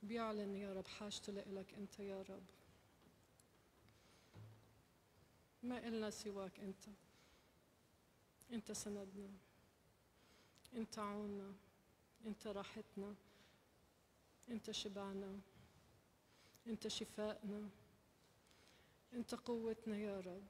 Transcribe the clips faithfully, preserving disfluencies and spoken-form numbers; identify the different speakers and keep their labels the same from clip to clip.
Speaker 1: بيعلن يا رب حاجته لإلك أنت يا رب. ما إلنا سواك أنت، أنت سندنا، أنت عوننا، أنت راحتنا، أنت شبعنا، أنت شفائنا، أنت قوتنا يا رب،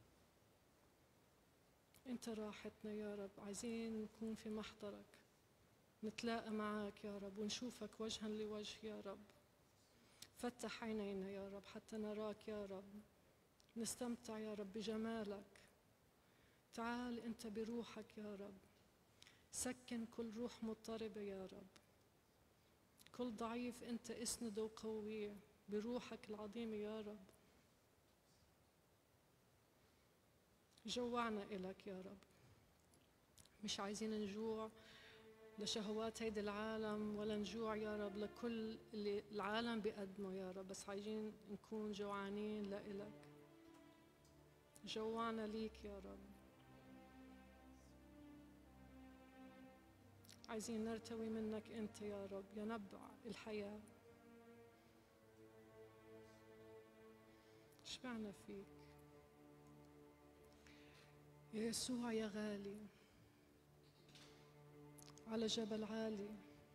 Speaker 1: أنت راحتنا يا رب. عايزين نكون في محضرك، نتلاقى معك يا رب ونشوفك وجها لوجه يا رب. فتح عينينا يا رب حتى نراك يا رب، نستمتع يا رب بجمالك. تعال أنت بروحك يا رب، سكن كل روح مضطربة يا رب، كل ضعيف أنت اسنده وقويه بروحك العظيمة يا رب. جوعنا إلك يا رب، مش عايزين نجوع لشهوات هيدا العالم ولا نجوع يا رب لكل اللي العالم بيقدمه يا رب، بس عايزين نكون جوعانين لإلك. جوعنا ليك يا رب، عايزين نرتوي منك أنت يا رب يا نبع الحياة. شبعنا فيك يا يسوع يا غالي، على جبل عالي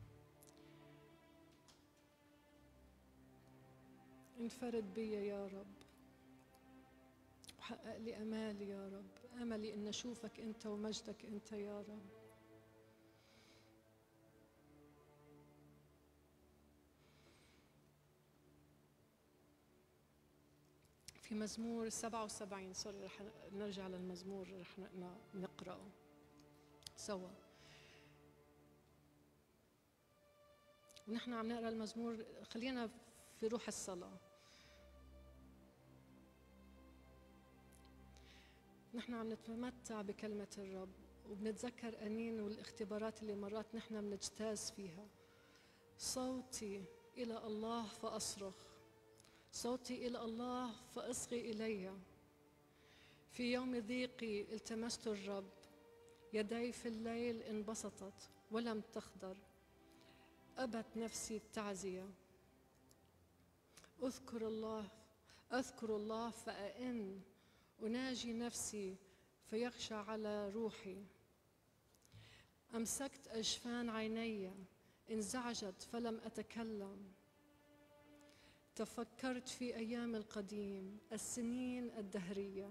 Speaker 1: انفرد بي يا رب وحقق لي أمالي يا رب، أملي إن أشوفك أنت ومجدك أنت يا رب. في مزمور سبعة وسبعين، سوري رح نرجع للمزمور رح نقرأه سوا. ونحن عم نقرأ المزمور خلينا في روح الصلاة. نحن عم نتمتع بكلمة الرب وبنتذكر أنين والاختبارات اللي مرات نحن بنجتاز فيها. صوتي إلى الله فأصرخ، صوتي إلى الله فأصغي إلي. في يوم ضيقي التمست الرب، يدي في الليل انبسطت ولم تخضر، أبت نفسي التعزية. أذكر الله أذكر الله فأئن، أناجي نفسي فيخشى على روحي. أمسكت أجفان عيني انزعجت فلم أتكلم. تفكرت في أيام القديم السنين الدهرية.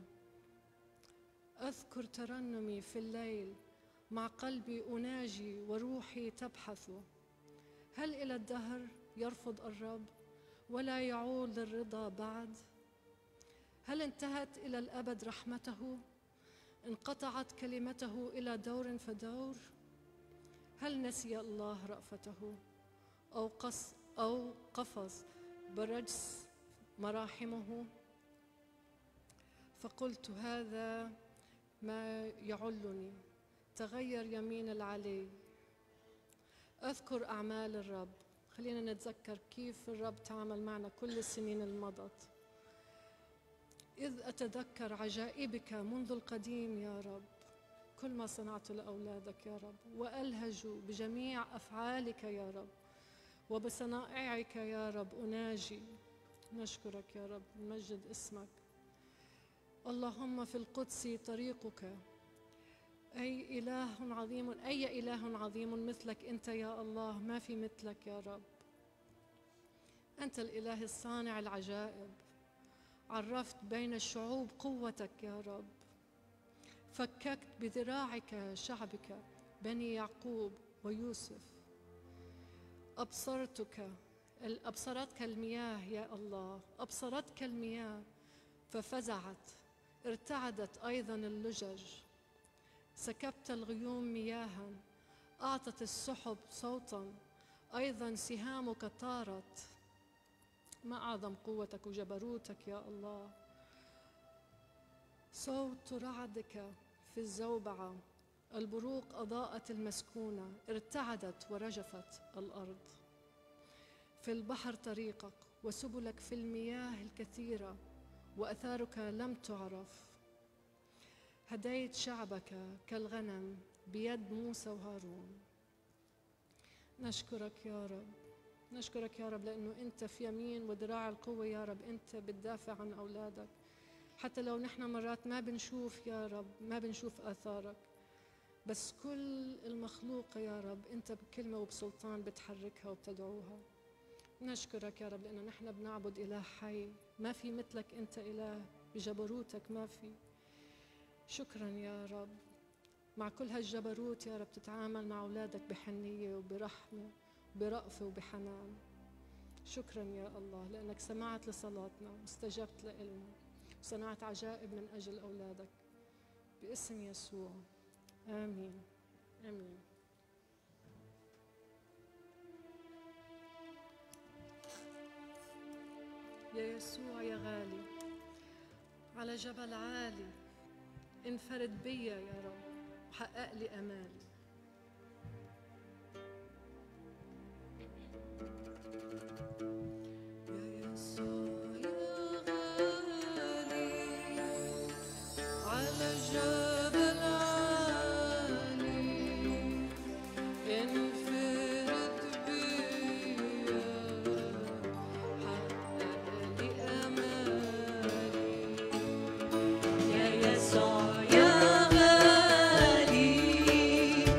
Speaker 1: أذكر ترنمي في الليل مع قلبي أناجي وروحي تبحث. هل إلى الدهر يرفض الرب ولا يعود للرضا بعد؟ هل انتهت إلى الأبد رحمته؟ انقطعت كلمته إلى دور فدور؟ هل نسي الله رأفته أو قص أو قفز برجس مراحمه؟ فقلت هذا ما يعلني، تغير يمين العلي. أذكر أعمال الرب، خلينا نتذكر كيف الرب تعامل معنا كل السنين المضت. إذ أتذكر عجائبك منذ القديم يا رب، كل ما صنعته لأولادك يا رب، وألهج بجميع أفعالك يا رب، وبصنائعك يا رب أناجي. نشكرك يا رب، نمجد اسمك. اللهم في القدس طريقك، أي إله عظيم، أي إله عظيم مثلك أنت يا الله، ما في مثلك يا رب. أنت الإله الصانع العجائب، عرفت بين الشعوب قوتك يا رب، فككت بذراعك شعبك بني يعقوب ويوسف. أبصرتك أبصرتك المياه يا الله، أبصرتك المياه ففزعت، ارتعدت أيضا اللجج. سكبت الغيوم مياها، أعطت السحب صوتا، أيضا سهامك طارت. ما أعظم قوتك وجبروتك يا الله. صوت رعدك في الزوبعة، البروق أضاءت المسكونة، ارتعدت ورجفت الأرض. في البحر طريقك وسبلك في المياه الكثيرة، وأثارك لم تعرف. هديت شعبك كالغنم بيد موسى وهارون. نشكرك يا رب، نشكرك يا رب لأنه أنت في يمين وذراع القوة يا رب، أنت بتدافع عن أولادك حتى لو نحن مرات ما بنشوف يا رب، ما بنشوف آثارك، بس كل المخلوقة يا رب أنت بكلمة وبسلطان بتحركها وبتدعوها. نشكرك يا رب لأنه نحن بنعبد إله حي، ما في مثلك أنت إله، بجبروتك ما في. شكرا يا رب، مع كل هالجبروت يا رب تتعامل مع أولادك بحنية وبرحمة برأفة وبحنان. شكرا يا الله لأنك سمعت لصلاتنا واستجبت لإلنا وصنعت عجائب من أجل أولادك باسم يسوع. آمين آمين. يا يسوع يا غالي، على جبل عالي انفرد بيا يا رب وحقق لي أمالي. يا يسوع يا غالي، على جبل عالي انفرد بيا حقق لي أمالي. يا يسوع يا غالي،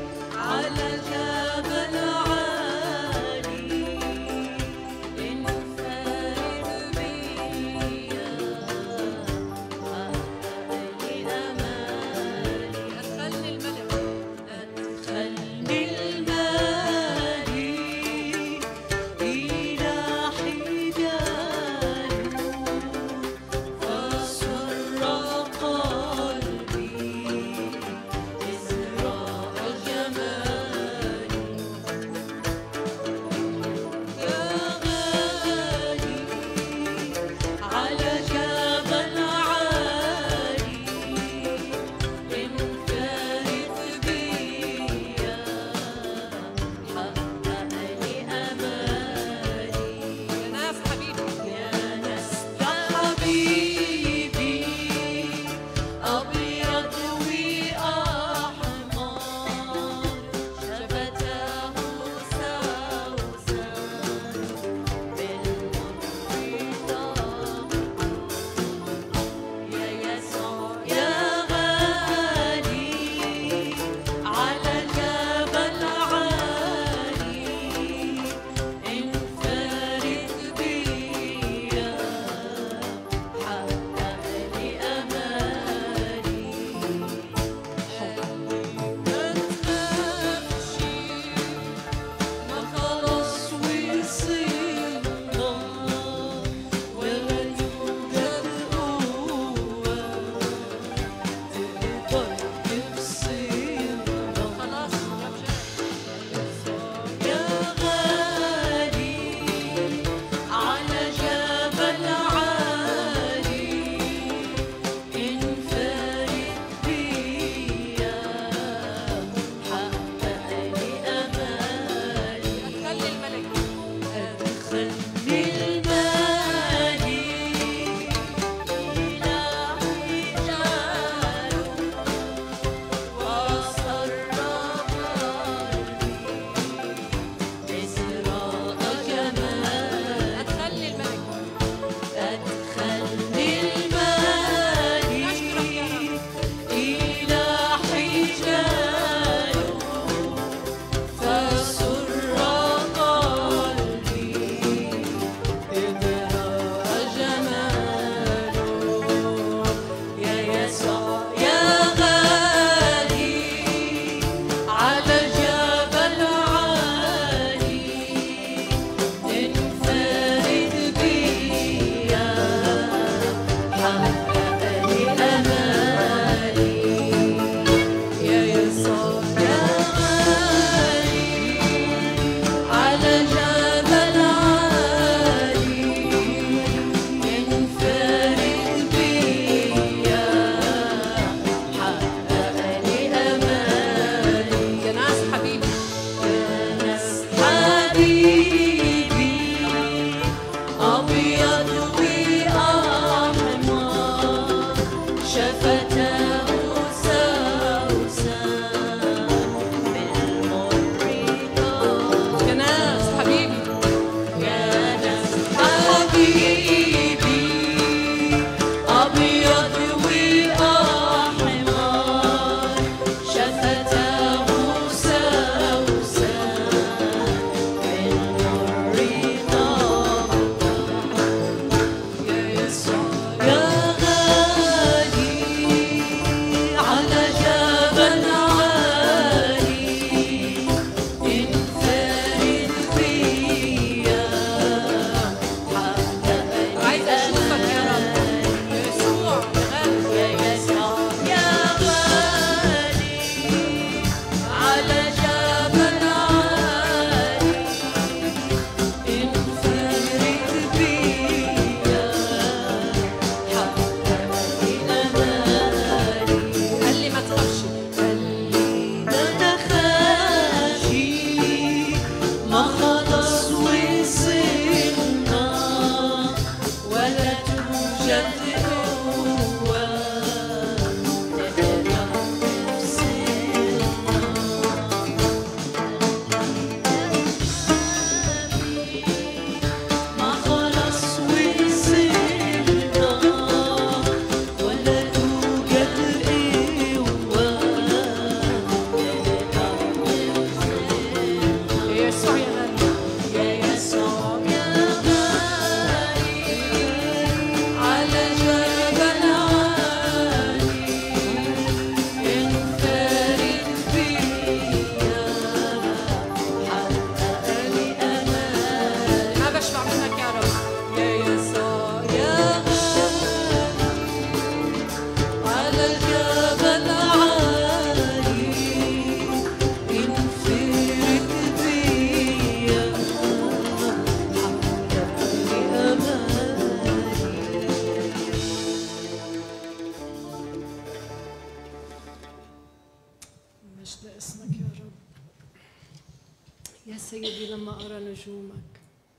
Speaker 1: لما أرى نجومك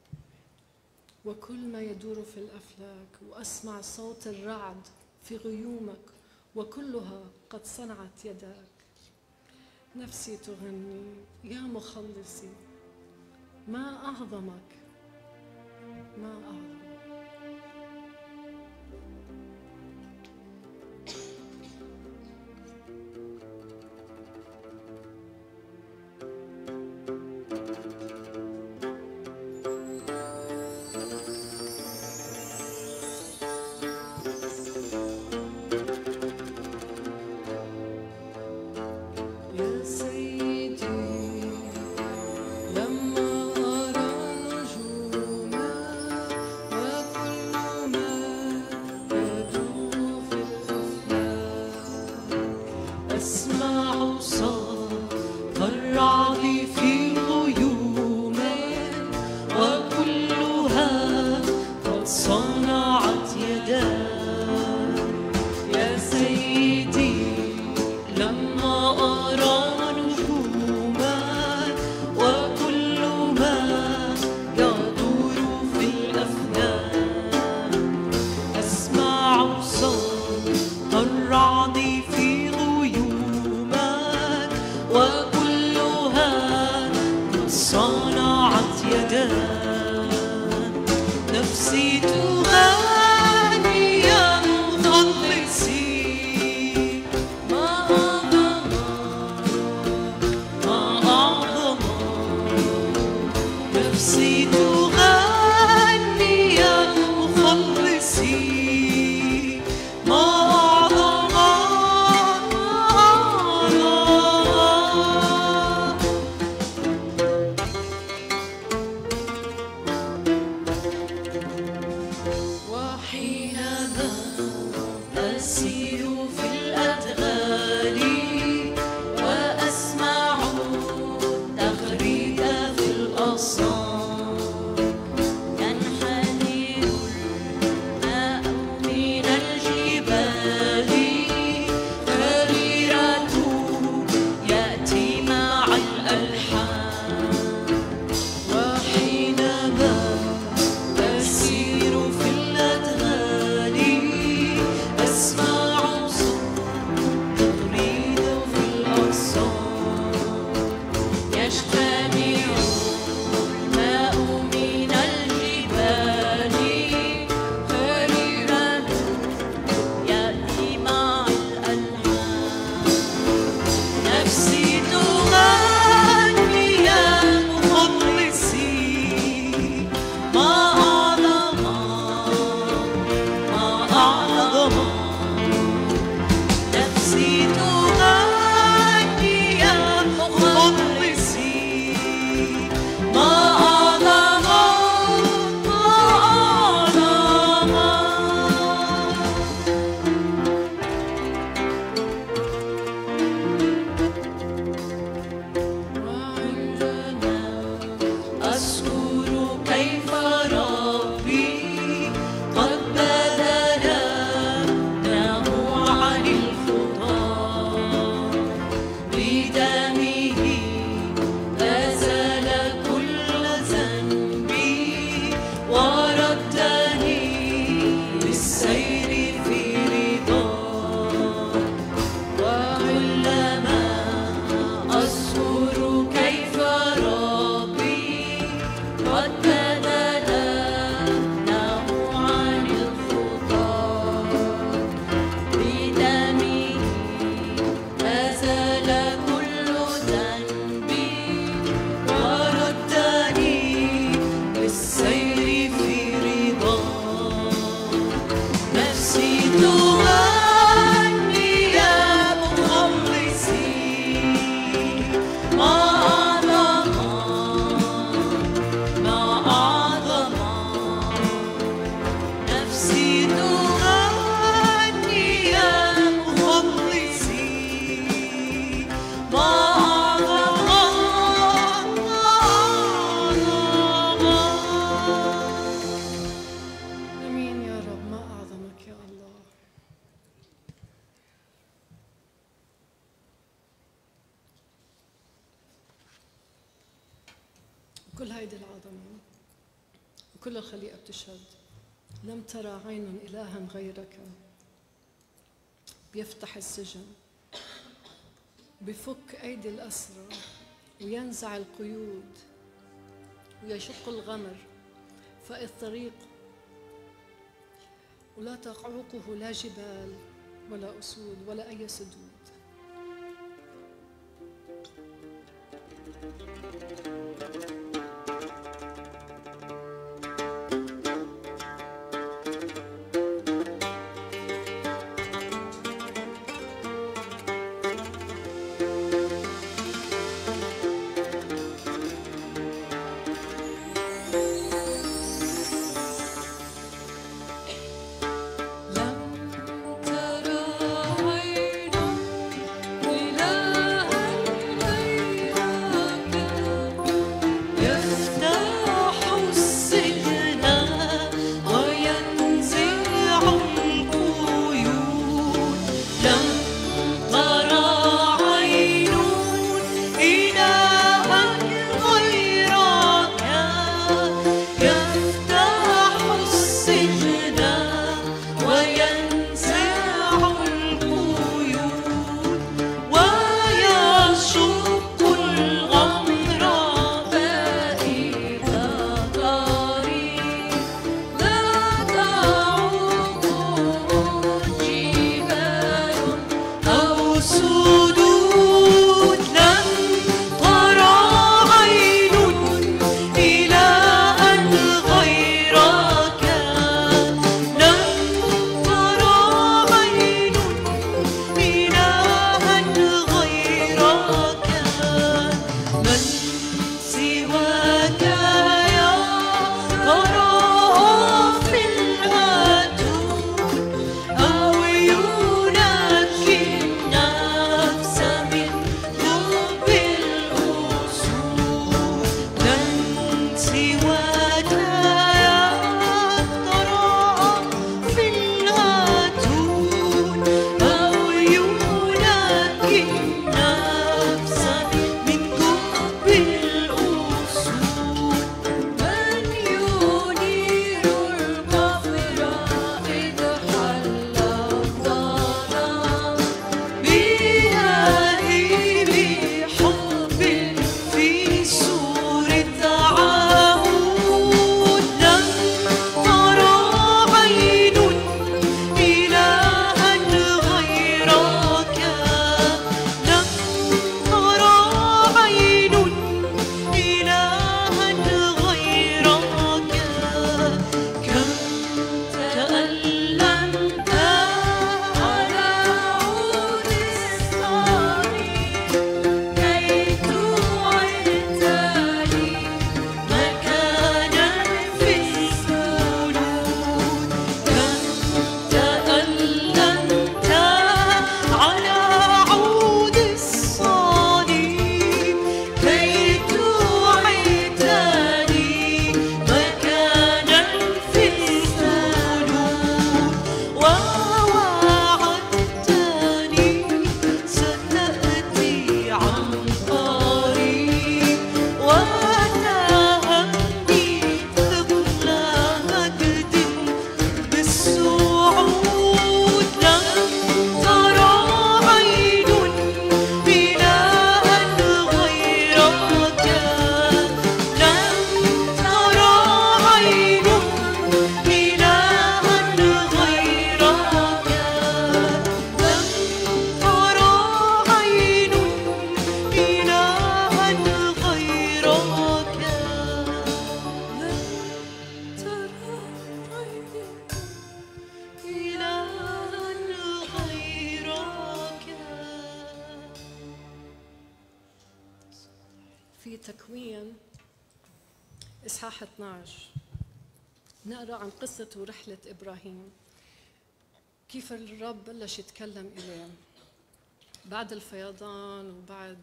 Speaker 1: وكل ما يدور في الأفلاك، وأسمع صوت الرعد في غيومك وكلها قد صنعت يداك. نفسي تغني يا مخلصي، ما أعظمك ما أعظمك.
Speaker 2: ما
Speaker 1: أيدي العظمة وكل الخليقة بتشهد. لم ترى عين إلها غيرك. بيفتح السجن، بفك أيدي الأسرى، وينزع القيود، ويشق الغمر فإذ الطريق، ولا تقعقه لا جبال ولا أسود ولا أي سدود. في تكوين إصحاح اثنعش نقرأ عن قصة ورحلة إبراهيم، كيف الرب بلش يتكلم إليه بعد الفيضان وبعد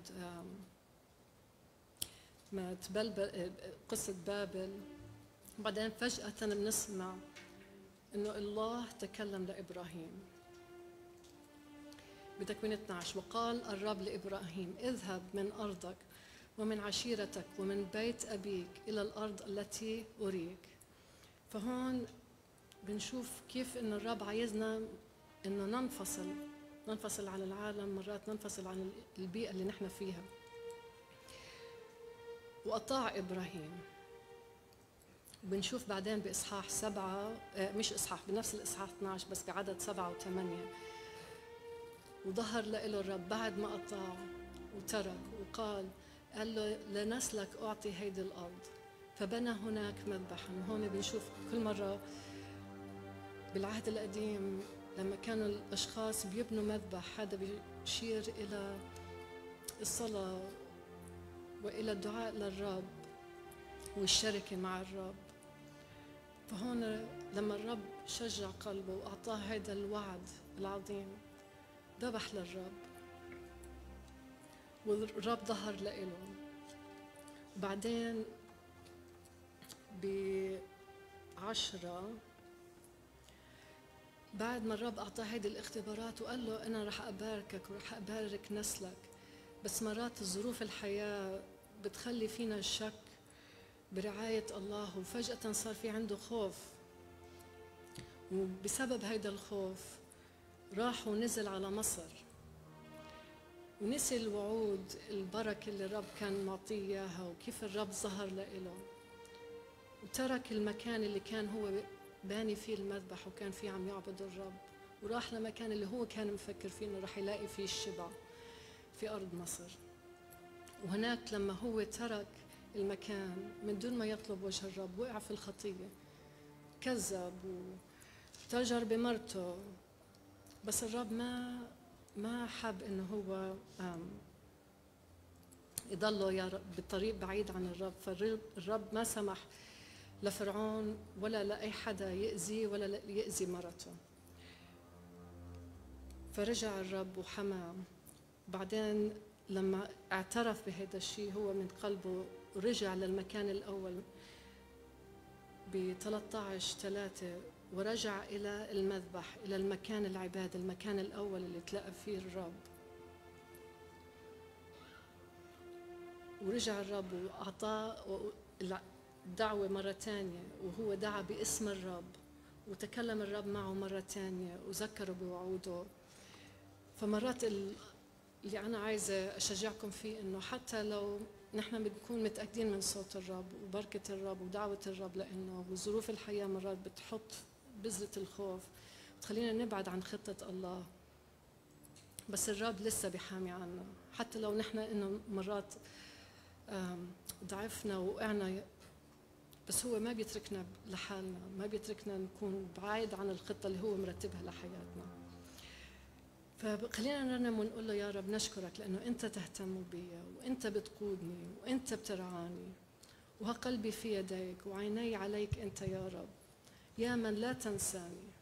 Speaker 1: ما تبلبل قصة بابل. وبعدين فجأة بنسمع إنه الله تكلم لإبراهيم بتكوين اثنعش، وقال الرب لإبراهيم اذهب من أرضك ومن عشيرتك ومن بيت أبيك إلى الأرض التي أريك. فهون بنشوف كيف إن الرب عايزنا إنه ننفصل ننفصل عن العالم، مرات ننفصل عن البيئة اللي نحن فيها. وأطاع إبراهيم. بنشوف بعدين بإصحاح سبعة، مش إصحاح، بنفس الإصحاح اثنعش بس بعدد سبعة وثمانية، وظهر له الرب بعد ما أطاع وترك وقال، قال له لنسلك أعطي هيدي الأرض، فبنى هناك مذبحا. وهون بنشوف كل مرة بالعهد القديم لما كانوا الأشخاص بيبنوا مذبح، هذا بيشير إلى الصلاة وإلى الدعاء للرب والشركة مع الرب. فهون لما الرب شجع قلبه وأعطاه هذا الوعد العظيم، ذبح للرب والرب ظهر له. بعدين بعشرة بعد ما الرب أعطاه هذه الاختبارات وقال له أنا رح أباركك ورح أبارك نسلك، بس مرات ظروف الحياة بتخلي فينا الشك برعاية الله، وفجأة صار في عنده خوف، وبسبب هذا الخوف راح ونزل على مصر ونسي الوعود البركة اللي الرب كان معطيه إياها وكيف الرب ظهر له، وترك المكان اللي كان هو باني فيه المذبح وكان فيه عم يعبد الرب، وراح لمكان اللي هو كان مفكر فيه انه رح يلاقي فيه الشبع في ارض مصر. وهناك لما هو ترك المكان من دون ما يطلب وجه الرب وقع في الخطيه، كذب وتجر بمرته، بس الرب ما ما حب انه هو يضله يا رب بالطريق بعيد عن الرب. فالرب ما سمح لفرعون ولا لأي حدا يأذي ولا يأذي مرته. فرجع الرب وحماه. بعدين لما اعترف بهذا الشيء هو من قلبه، رجع للمكان الأول ب ثلاثة عشر ثلاثة، ورجع إلى المذبح، إلى المكان العبادة، المكان الأول اللي تلاقى فيه الرب. ورجع الرب وأعطاه دعوة مرة تانية، وهو دعا باسم الرب، وتكلم الرب معه مرة تانية وذكره بوعوده. فمرات اللي أنا عايزة أشجعكم فيه إنه حتى لو نحن بنكون متأكدين من صوت الرب وبركة الرب ودعوة الرب، لأنه وظروف الحياة مرات بتحط بذرة الخوف بتخلينا نبعد عن خطة الله، بس الرب لسه بيحامي عنا. حتى لو نحن إنه مرات ضعفنا وقعنا، بس هو ما بيتركنا لحالنا، ما بيتركنا نكون بعيد عن الخطة اللي هو مرتبها لحياتنا. فخلينا نرنم ونقول له يا رب نشكرك لأنه أنت تهتم بي وأنت بتقودني وأنت بترعاني، وهقلبي في يديك وعيني عليك أنت يا رب، يا من لا تنساني.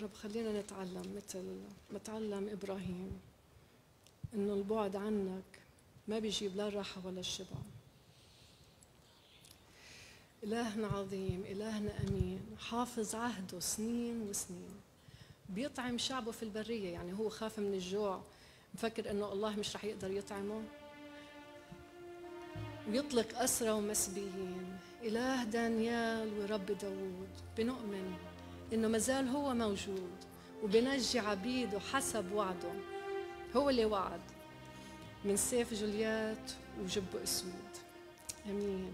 Speaker 1: رب خلينا نتعلم مثل ما تعلم إبراهيم إنه البعد عنك ما بيجيب لا الراحة ولا الشبع. إلهنا عظيم، إلهنا أمين، حافظ عهده سنين وسنين، بيطعم شعبه في البرية. يعني هو خاف من الجوع، مفكر إنه الله مش رح يقدر يطعمه، ويطلق أسرى ومسبيين. إله دانيال ورب داود بنؤمن إنه مازال هو موجود وبنجي عبيده حسب وعده. هو اللي وعد من سيف جوليات وجب أسود. أمين.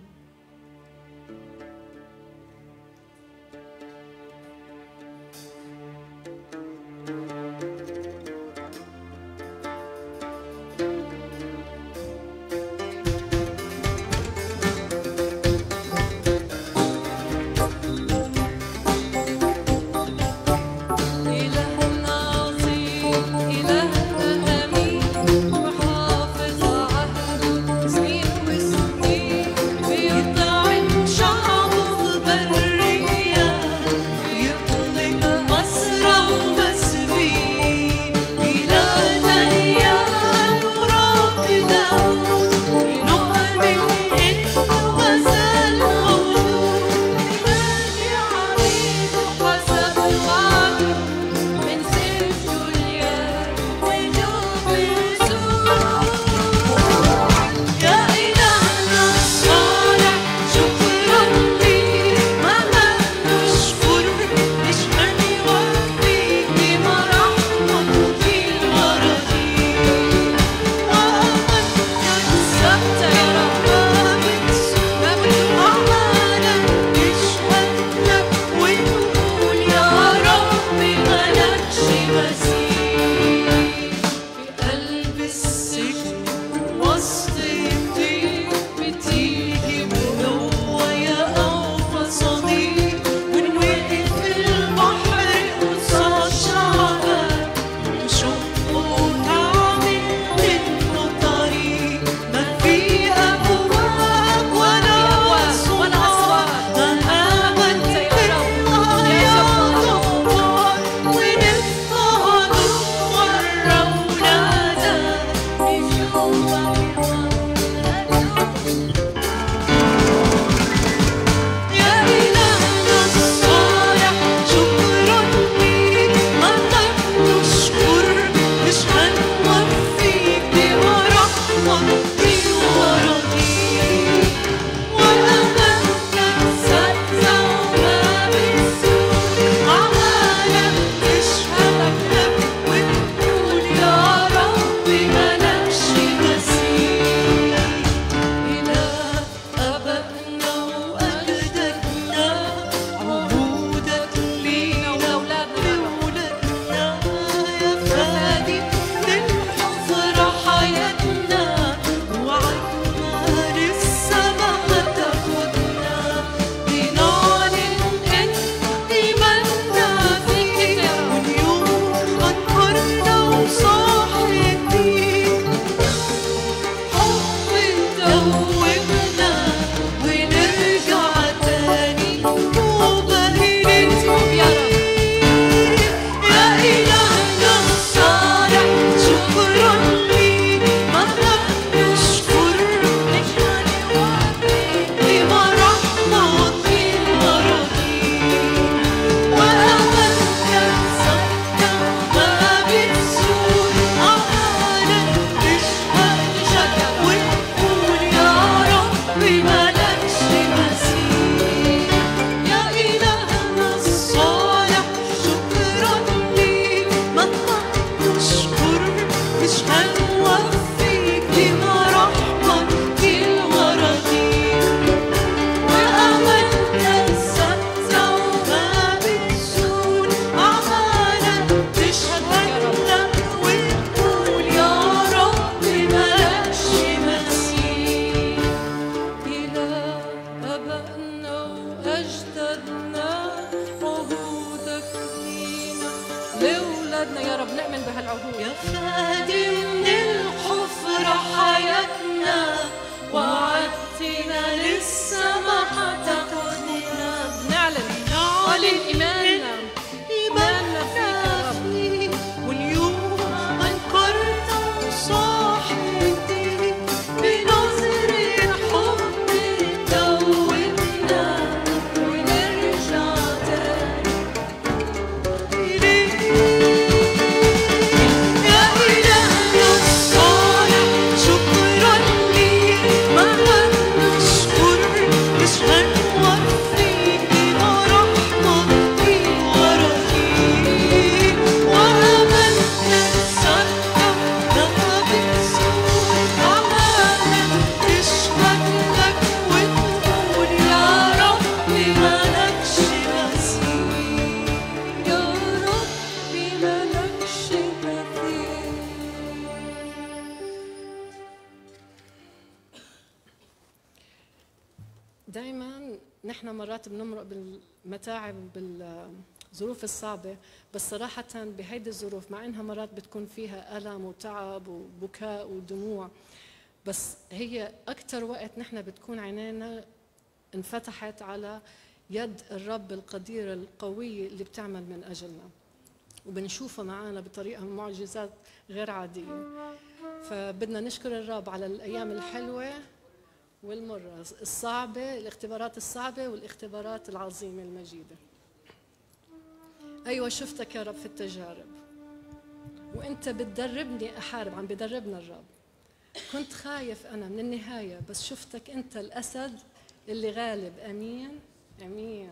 Speaker 2: لأولادنا يا رب نؤمن بهالعهود.
Speaker 3: يا فادي من الحفرة حياتنا، وعدتنا لسه ما حتاخدنا.
Speaker 2: نعلن نعلن إيماننا إيماننا
Speaker 1: نحن مرات بنمرق بالمتاعب بالظروف الصعبة، بس صراحة بهيدي الظروف مع إنها مرات بتكون فيها ألم وتعب وبكاء ودموع، بس هي أكثر وقت نحن بتكون عينينا انفتحت على يد الرب القدير القوية اللي بتعمل من أجلنا، وبنشوفها معنا بطريقة معجزات غير عادية. فبدنا نشكر الرب على الأيام الحلوة والمرة، الصعبة، الاختبارات الصعبة والاختبارات العظيمة المجيدة. أيوة شفتك يا رب في التجارب، وأنت بتدربني أحارب، عم بدربنا الرب. كنت خايف أنا من النهاية، بس شفتك أنت الأسد اللي غالب. أمين أمين.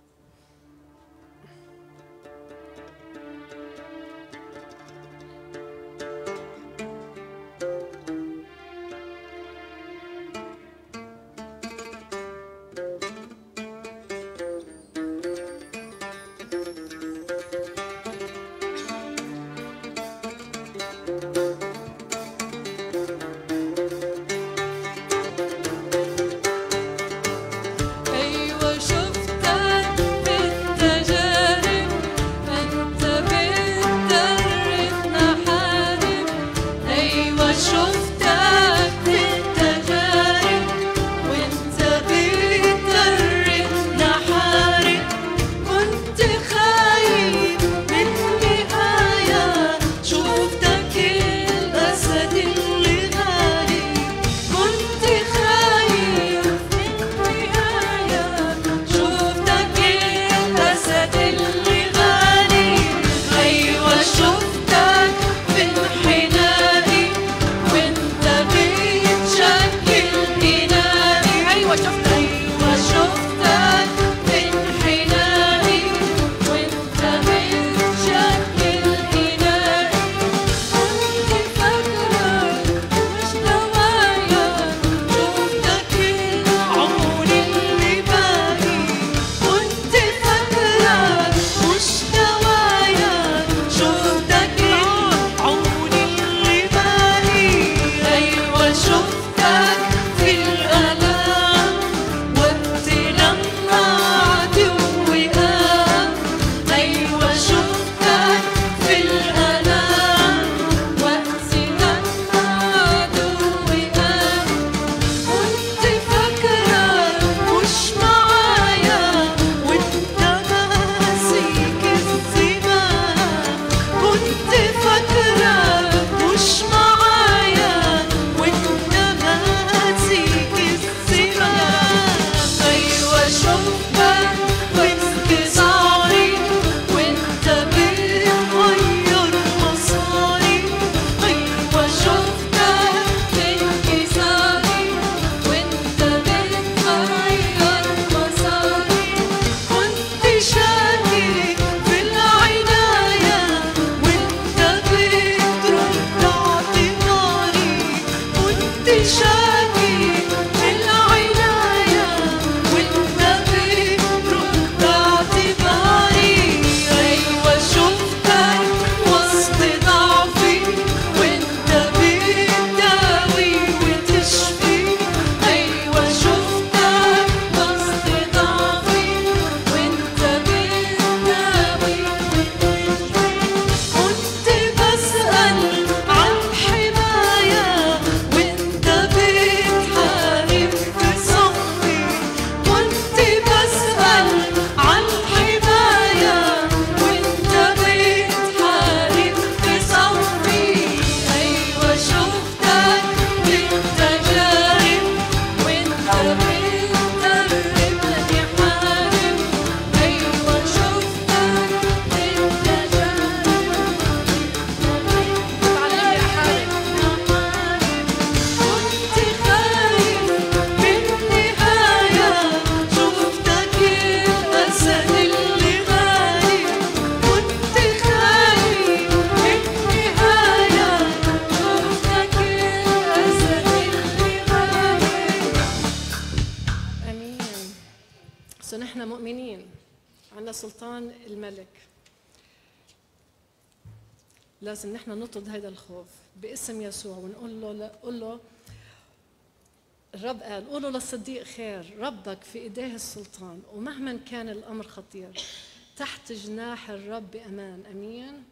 Speaker 1: سلطان الملك. لازم نحن نطرد هذا الخوف باسم يسوع ونقول له قول له الرب قال قولوا للصديق خير، ربك في إيديه السلطان، ومهما كان الأمر خطير تحت جناح الرب بأمان. أمين.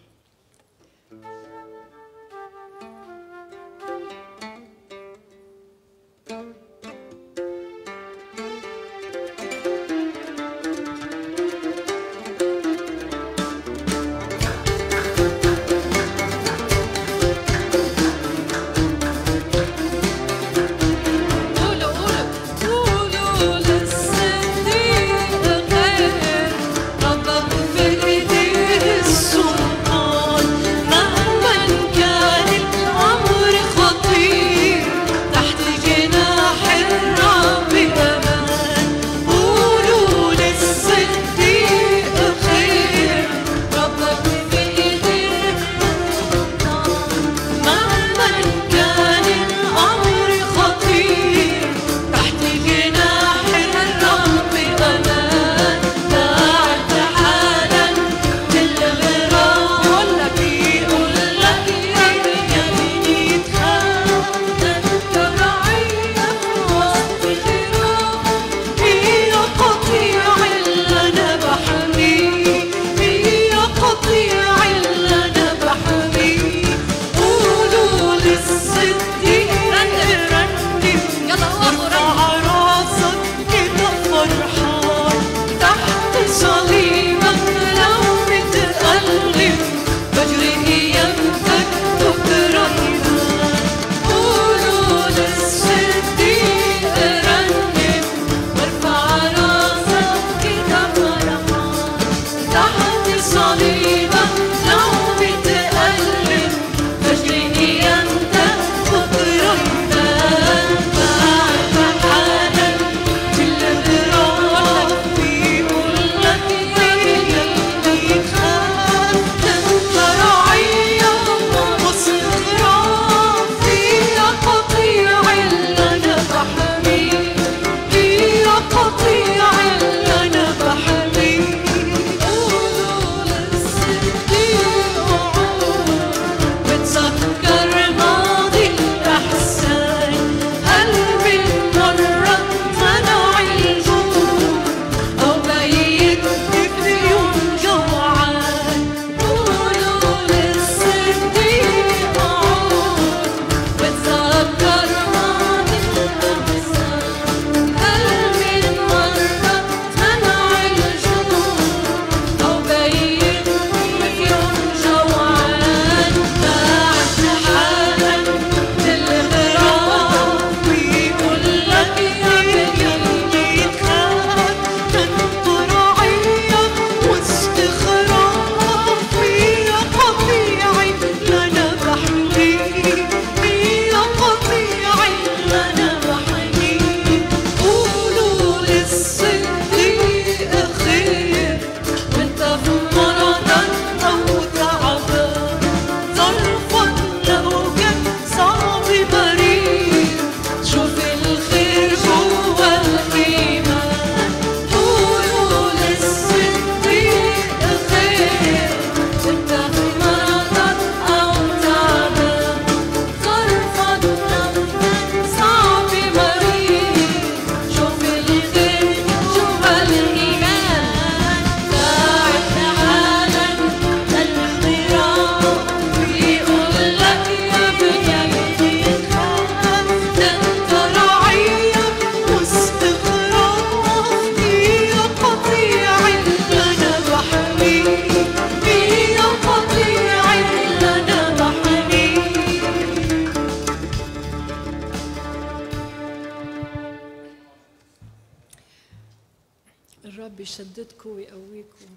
Speaker 1: الرب يشددكم ويقويكم،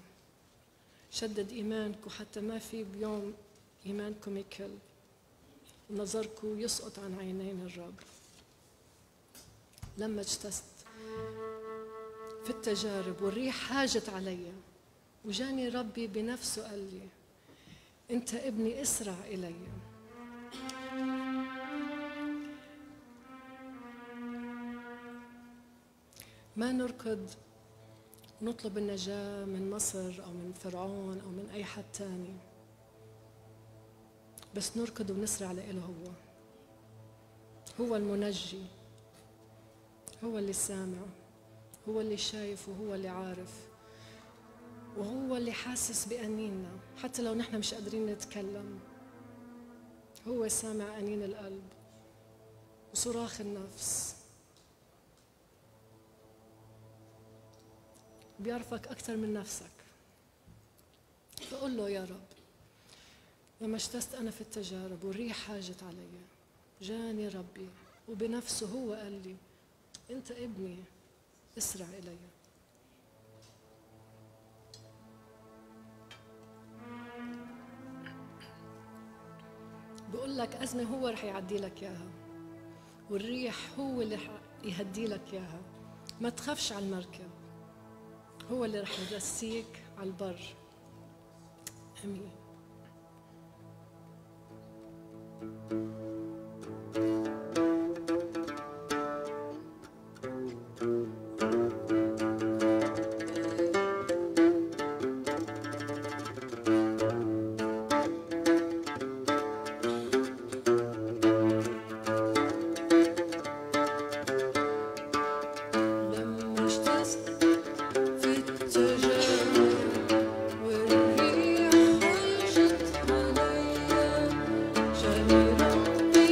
Speaker 1: شدد إيمانكم حتى ما في بيوم إيمانكم يكل ونظركم يسقط عن عينين الرب. لما اجتزت في التجارب والريح حاجت علي، وجاني ربي بنفسه قال لي أنت ابني اسرع إلي. ما نركض نطلب النجاة من مصر أو من فرعون أو من أي حد تاني، بس نركض ونسرع لإله. هو هو المنجي، هو اللي سامع، هو اللي شايف، وهو اللي عارف، وهو اللي حاسس بأنيننا حتى لو نحن مش قادرين نتكلم. هو سامع أنين القلب وصراخ النفس، بيعرفك أكثر من نفسك. فقل له يا رب لما اجتزت أنا في التجارب والريح هاجت علي، جاني ربي وبنفسه هو قال لي أنت ابني اسرع إلي. بقول لك أزمة هو رح يعدي لك إياها، والريح هو اللي رح يهدي لك إياها. ما تخافش على المركب، هو اللي رح يرسيك على البر. آمين.
Speaker 3: جاني ربي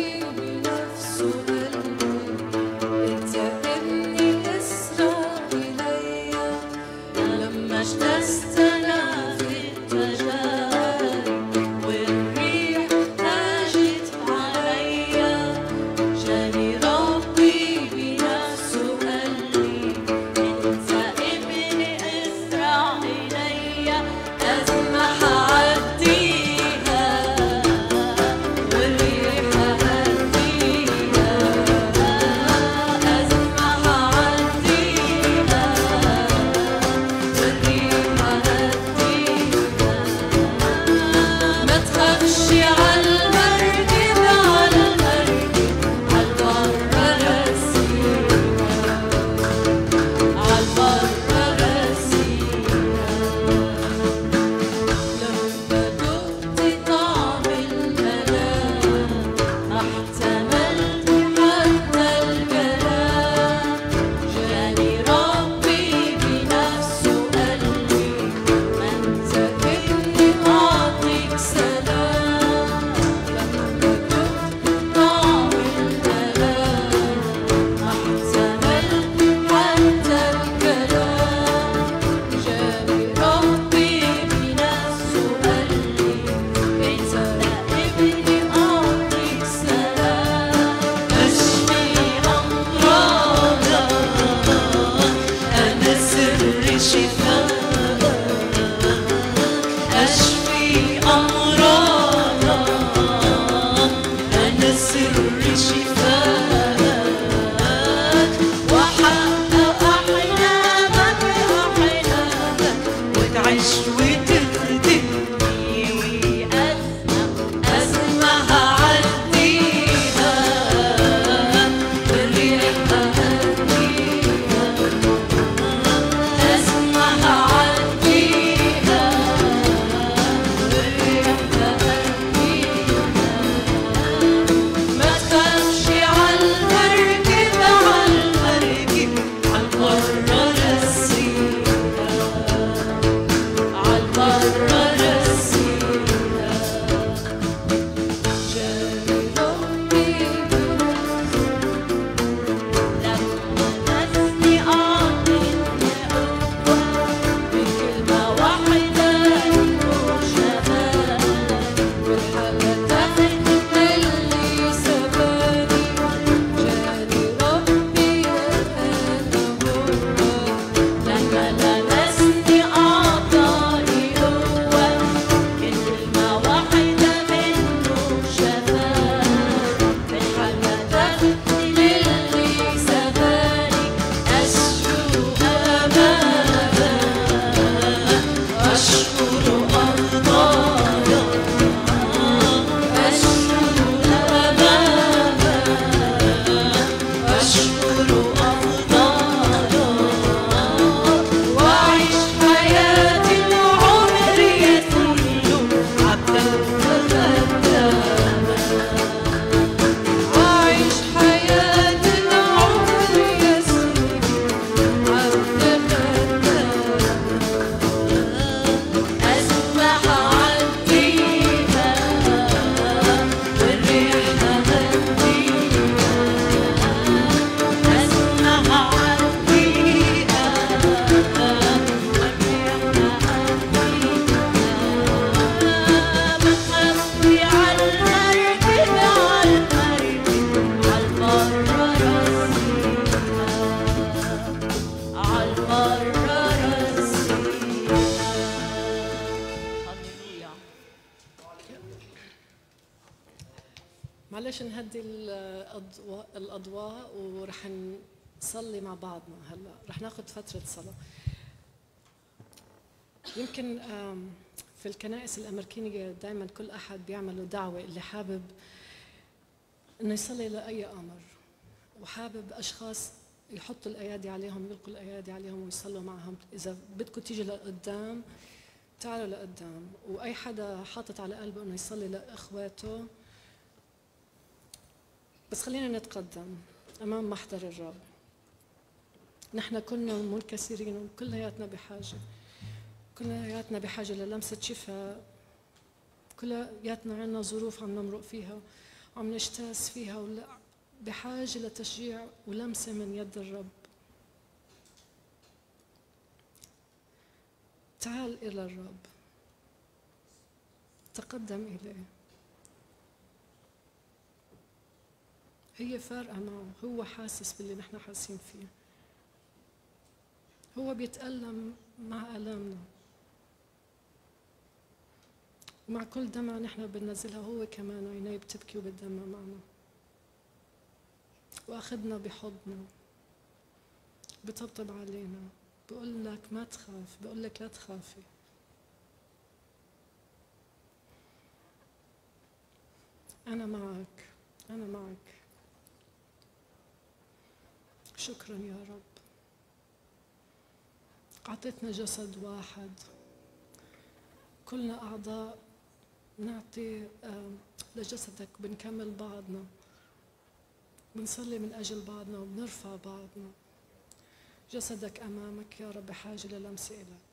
Speaker 1: معلش نهدي الأضواء, الأضواء ورح نصلي مع بعضنا. هلا رح ناخذ فترة صلاة. يمكن في الكنائس الأمريكية دائما كل أحد بيعملوا دعوة اللي حابب إنه يصلي لأي أمر وحابب أشخاص يحطوا الأيادي عليهم، يلقوا الأيادي عليهم ويصلوا معهم. إذا بدكم تيجي لقدام تعالوا لقدام، وأي حدا حاطط على قلبه إنه يصلي لإخواته. بس خلينا نتقدم أمام محضر الرب. نحن كنا منكسرين وكلياتنا بحاجة، كلياتنا بحاجة للمسة شفاء، كلياتنا عنا ظروف عم نمرق فيها وعم نجتاز فيها، بحاجة لتشجيع ولمسة من يد الرب. تعال إلى الرب، تقدم إليه. هي فارقة معه، هو حاسس باللي نحن حاسين فيه، هو بيتألم مع ألامنا، ومع كل دمعة نحن بننزلها هو كمان عينيه بتبكي وبتدمع معنا، وأخذنا بحضنه، بطبطب علينا، بقول لك ما تخاف، بقول لك لا تخافي. أنا معك، أنا معك. شكرا يا رب، أعطيتنا جسد واحد، كلنا أعضاء نعطي لجسدك، بنكمل بعضنا، بنصلي من أجل بعضنا وبنرفع بعضنا. جسدك أمامك يا رب، بحاجة للمسة إلك.